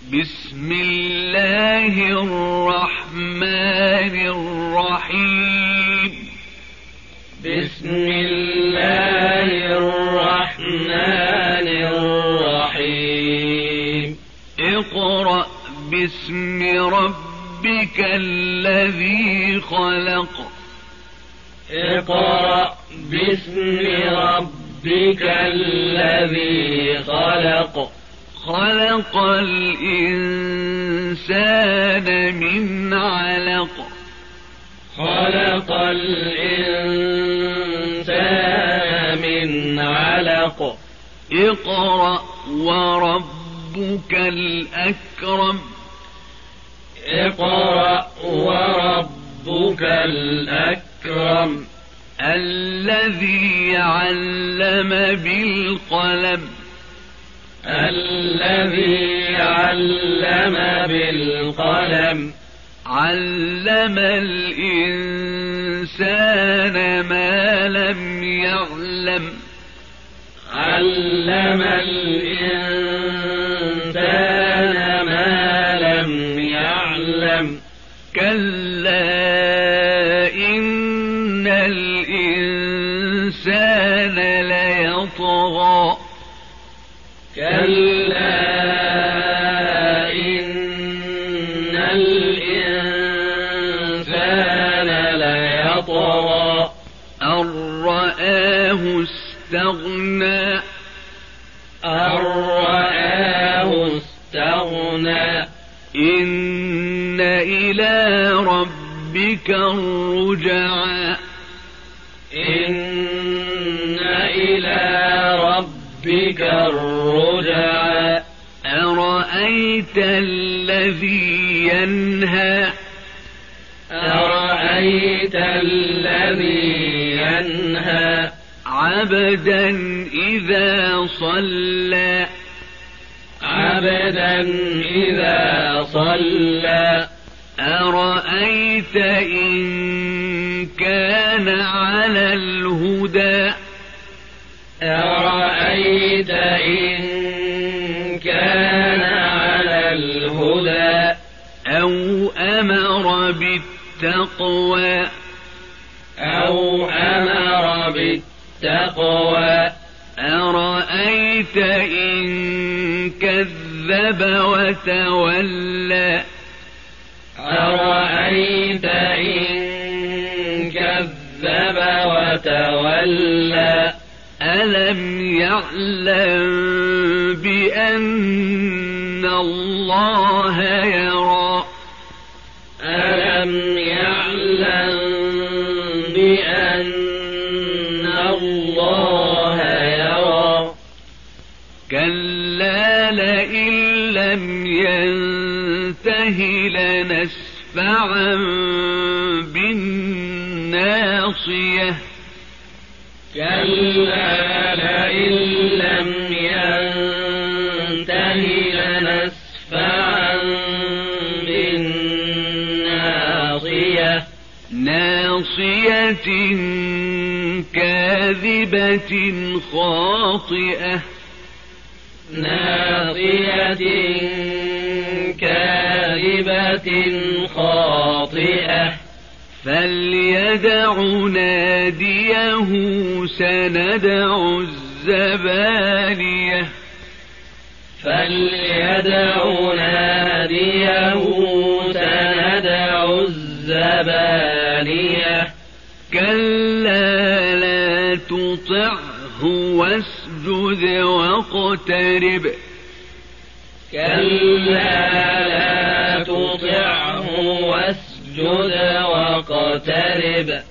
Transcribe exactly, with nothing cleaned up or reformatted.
بسم الله الرحمن الرحيم بسم الله الرحمن الرحيم اقرأ باسم ربك الذي خلق اقرأ باسم ربك الذي خلق خلق الإنسان من علق خلق الإنسان من علق اقرأ وربك الأكرم اقرأ وربك الأكرم الذي علم بالقلم الذي علم بالقلم علم الإنسان ما لم يعلم علم الإنسان ما لم يعلم كلا إن الإنسان ليطغى كلا إن الإنسان ليطغى أن رآه استغنى أن رآه استغنى إن إلى ربك الرجعى إن إلى ربك الرجعى أرأيت الذي ينهى أرأيت الذي ينهى عبدا إذا صلى عبدا إذا صلى أرأيت إن كان على الهدى أرأيت إن كان على الهدى أو أمر بالتقوى أو أمر بالتقوى أرأيت إن كذب وتولى أرأيت إن كذب وتولى ألم يعلم بأن الله يرى ألم يعلم بأن الله يرى كلا لئن لم ينته لنسفعا بالناصية كلا لئن لم ينته لنسفعا بالناصية ناصية كاذبة خاطئة ناصية كاذبة خاطئة فليدع ناديه سندع الزبانية فليدع ناديه سندع الزبانية كلا لا تطعه واسجد واقترب كلا لا تطعه واسجد واقترب